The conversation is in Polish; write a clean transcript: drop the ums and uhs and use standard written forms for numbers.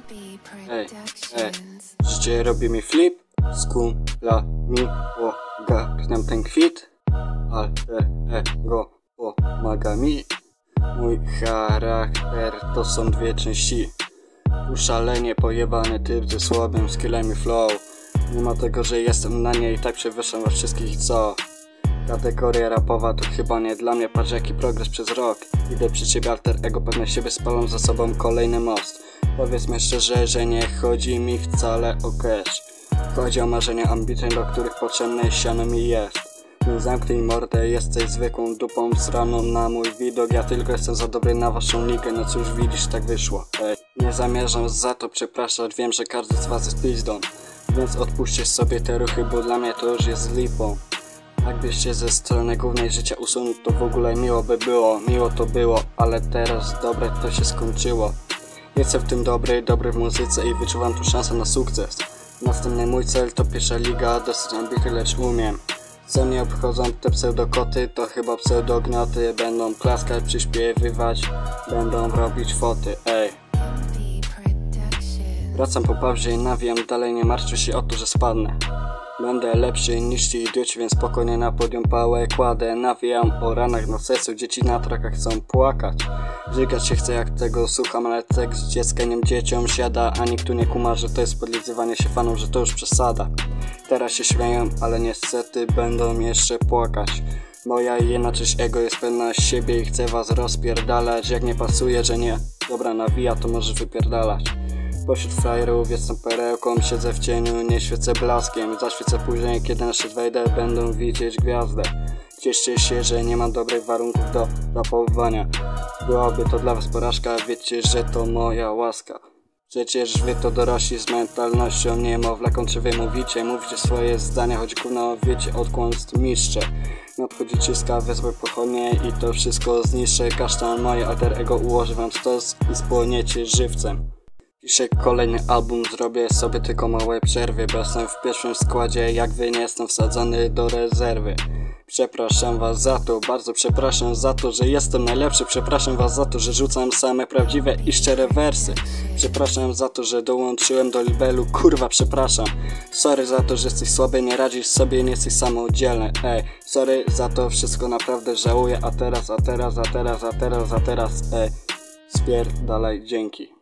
Ej, życie robi mi flip, z kumplami ogarniam ten kwit, alter ego pomaga mi. Mój charakter to są dwie części. Tu szalenie pojebany typ ze słabym skillem i flow. Mimo tego, że jestem na niej, tak przewyższam was wszystkich, co? Kategoria rapowa to chyba nie dla mnie. Patrz jaki progres przez rok. Idę przy ciebie, alter ego, pewnie siebie spalą za sobą kolejny most. Powiedzmy szczerze, że nie chodzi mi wcale o cash. Chodzi o marzenia, ambicje, do których potrzebne siano mi jest. Nie zamknij mordę, jesteś zwykłą dupą sraną na mój widok. Ja tylko jestem za dobry na waszą ligę, no cóż widzisz, tak wyszło. Nie zamierzam za to przepraszać, wiem, że każdy z was jest pizdą. Więc odpuśćcie sobie te ruchy, bo dla mnie to już jest lipą. Jakbyście ze strony głównej życia usunął, to w ogóle miło by było. Miło to było, ale teraz dobre to się skończyło. Jestem w tym dobry w muzyce i wyczuwam tu szansę na sukces. Następny mój cel to pierwsza liga, dosyć ambitny, lecz umiem. Co mnie obchodzą te pseudokoty, to chyba pseudognioty. Będą klaskać, przyśpiewywać, będą robić foty, ej. Wracam po pauzie i nawijam dalej, nie martwcie się o to, że spadnę. Będę lepszy niż ci idioci, więc spokojnie na podium pałę kładę. Nawijam o ranach na sercu, dzieci na trakach chcą płakać. Żygać się chce jak tego słucham, ale tekst z dzieckiem dzieciom siada. A nikt tu nie kuma, że to jest podlizywanie się fanom, że to już przesada. Teraz się śmieją, ale niestety będą jeszcze płakać. Moja jedna część ego jest pewna siebie i chce was rozpierdalać. Jak nie pasuje, że nie, dobra nawija, to może wypierdalać. Pośród frajerów jestem perełką, siedzę w cieniu, nie świecę blaskiem. Zaświecę później, kiedy na szczyt wejdę, będą widzieć gwiazdę. Cieszcie się, że nie mam dobrych warunków do rapowania. Byłaby to dla was porażka, wiecie, że to moja łaska. Przecież wy to dorośli z mentalnością niemowla, kończy wy mówicie swoje zdania, choć gówno wiecie od kłamstw mistrze. Nadchodzi czystka, wezmę pochodnie i to wszystko zniszczę. Kasztan moje alter ego ułoży wam stos i spłoniecie żywcem. Piszę kolejny album, zrobię sobie tylko małe przerwy, bo jestem w pierwszym składzie, jak wy nie jestem wsadzony do rezerwy. Przepraszam was za to, bardzo przepraszam za to, że jestem najlepszy. Przepraszam was za to, że rzucam same prawdziwe i szczere wersy. Przepraszam za to, że dołączyłem do libelu, kurwa przepraszam. Sorry za to, że jesteś słaby, nie radzisz sobie, nie jesteś samodzielny. Ej, sorry za to wszystko, naprawdę żałuję. A teraz, ej, spierdalaj, dzięki.